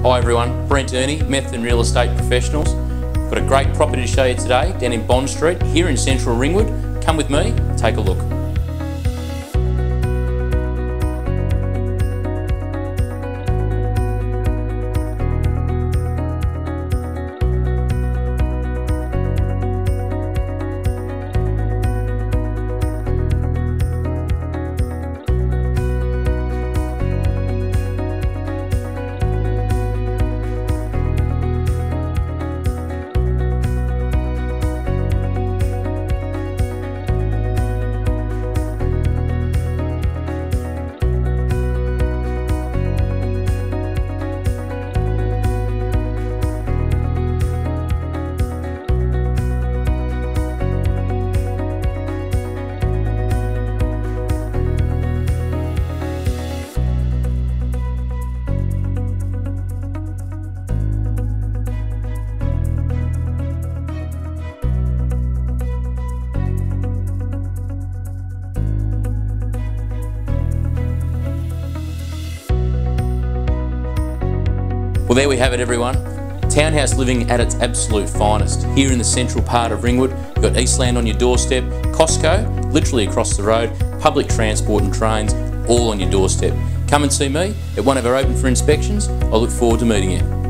Hi everyone, Brent Ernie, Meth and Real Estate Professionals. Got a great property to show you today down in Bond Street here in central Ringwood. Come with me, take a look. Well, there we have it everyone. Townhouse living at its absolute finest. Here in the central part of Ringwood, you've got Eastland on your doorstep, Costco literally across the road, public transport and trains all on your doorstep. Come and see me at one of our open for inspections. I look forward to meeting you.